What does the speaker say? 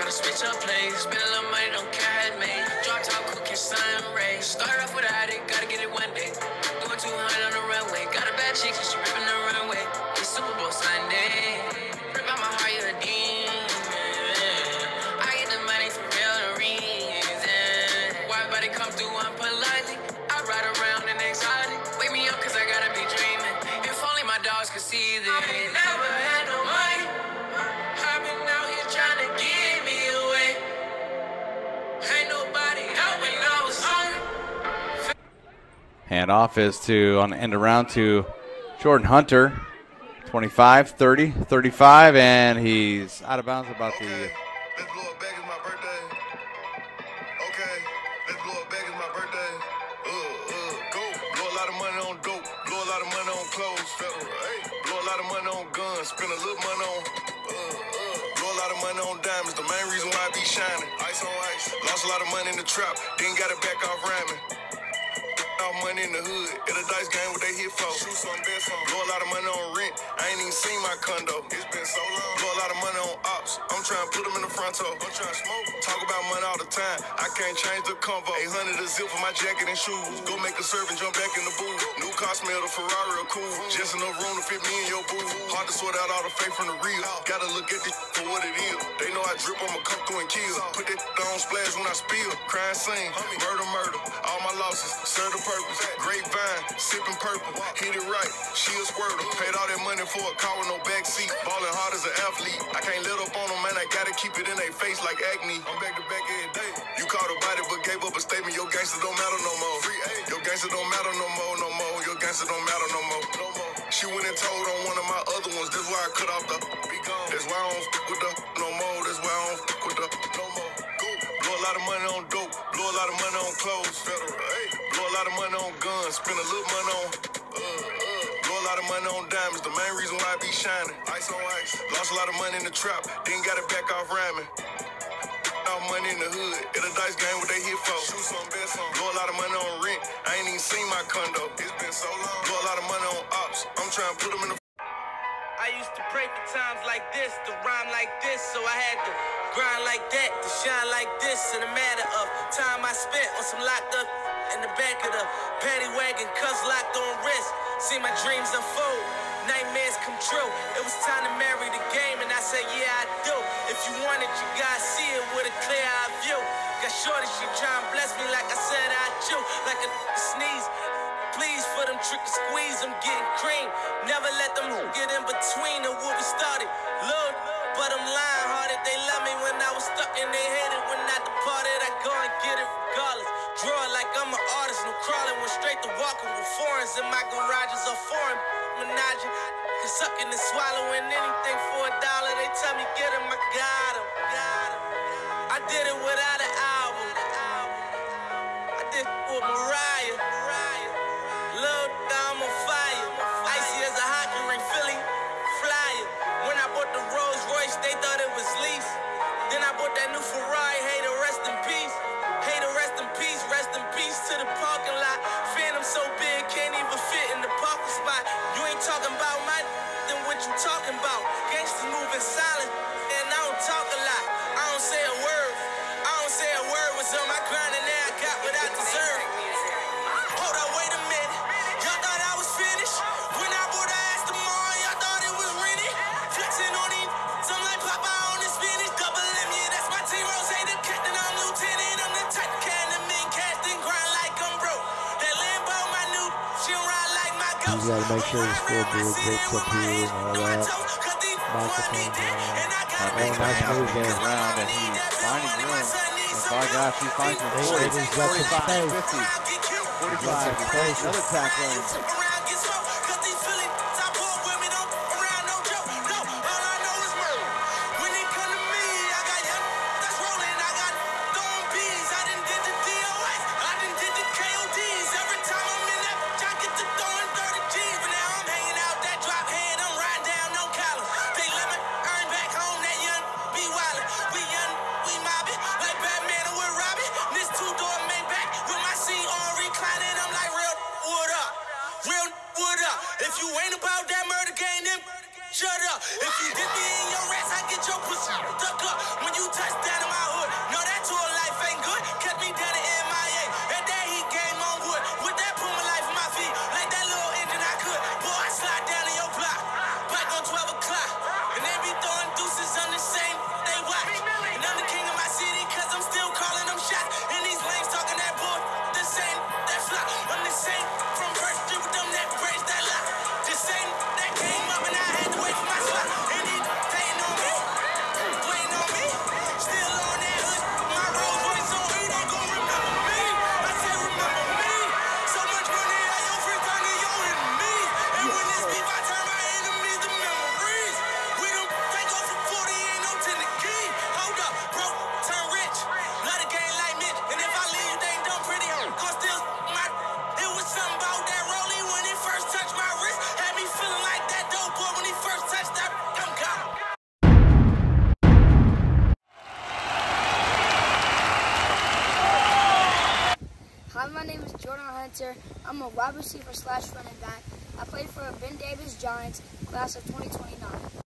wanna switch up plays. Spend a little money, don't care how it's made. Drop top, cookie, sun rays. Start off with a addict, gotta get it one day. Doing 200 on the runway. Got a bad chick, she ripping the runway. It's Super Bowl Sunday. Rip out my heart, you a demon. I get the money for real reason. Why everybody come through unpolitely? I ride around in exotic. Wake me up, cause I gotta be dreaming. If only my dogs could see this. I never had no money. I've been out here trying to give me away. Ain't nobody out when I was hungry. Handoff is to, on the end around, to Jordan Hunter. 25, 30, 35, and he's out of bounds about the... Let's blow it back, it's my birthday. Okay, let's blow it back, it's my birthday. Go. Blow a lot of money on dope, blow a lot of money on clothes, federal, hey. Blow a lot of money on guns, spend a little money on... Blow a lot of money on diamonds, the main reason why I be shining. Ice on ice, lost a lot of money in the trap, then got it back off rhyming. Money in the hood, at a dice game what they hit for. Shoot some, bet some. Blow a lot of money on rent, I ain't even seen my condo. It's been so long. Blow a lot of money on ops, I'm trying to put them in the front door. I'm trying to smoke, talk about money all the time. I can't change the convo. 800 a zip for my jacket and shoes. Go make a servant jump back in the booth. New car smell, the Ferrari are cool. Just enough room to fit me in your booth. Hard to sort out all the fake from the real. Gotta look at this for what it is. They know I drip, I'ma come through and kill. Put that on splash when I spill. Crime scene, murder. All my losses, serve the purpose. Grapevine, sipping purple, hit it right, she a squirtle. Paid all that money for a car with no backseat. Ballin' hard as an athlete. I can't let up on them, man, I gotta keep it in their face like acne. I'm back to back every day. You caught a body but gave up a statement. Your gangster don't matter no more. Your gangster don't matter no more. Your gangster don't matter no more. She went and told on one of my other ones. That's why I cut off the be gone. That's why I don't f with the no more. That's why I don't f with the no more. Blow a lot of money on dope, blow a lot of money on clothes, federal, hey. Blow a lot of money on guns, spend a little money on, blow a lot of money on diamonds, the main reason why I be shining, ice on ice, lost a lot of money in the trap, then got it back off rhyming, all money in the hood, at a dice game what they hit for, shoot some, bet some, blow a lot of money on rent, I ain't even seen my condo, it's been so long, blow a lot of money on ops, I'm trying to put them in the I used to pray for times like this, to rhyme like this, so I had to grind like that, to shine like this. In a matter of time I spent on some locked up in the back of the paddy wagon, cuffs locked on wrist. See my dreams unfold, nightmares come true. It was time to marry the game, and I said, yeah, I do. If you want it, you gotta see it with a clear eye view. Got shorty, she trying to bless me like I said I do, like a sneeze. Please for them trick and squeeze, I'm getting cream. Never let them get in between of what we started. Lord, but I'm lying hearted. They love me when I was stuck and they hated when I departed. I go and get it regardless. Draw it like I'm an artist. No crawling, went straight to walking with foreigns in my garages or foreign menaging. Cause sucking and swallowing anything for $1. They tell me get him, I got him. I did it without an album. I did it with Mariah. Lil' I'm on fire, icy as a hockey ring, Philly, flyer. When I bought the Rolls Royce, they thought it was lease. Then I bought that new Ferrari, hey, to rest in peace. Hey, to rest in peace to the parking lot. Phantom so big, can't even fit in the parking spot. You ain't talking about my then what you talking about? Gangsters moving silent, and I don't talk a lot. I don't say a word, was on my grind and now I got what I deserve. Hold up, wait a minute. Y'all thought I was finished? When I bought the ass tomorrow, y'all thought it was rented? Flexing on these, some like Papa on the spinach. Double M, yeah, that's my team. Rose, the captain, I'm lieutenant. I'm the type of can to mean casting, grind like I'm broke. That Lambo, my new, she ride like my ghost. You gotta make sure the scoreboard breaks up here and all that. Microphone down. Nice move there around, and he's finding room. Oh gosh, he finds him 45, 50. 45, another tackle. Real Spencer. I'm a wide receiver / running back. I play for Ben Davis Giants, class of 2029.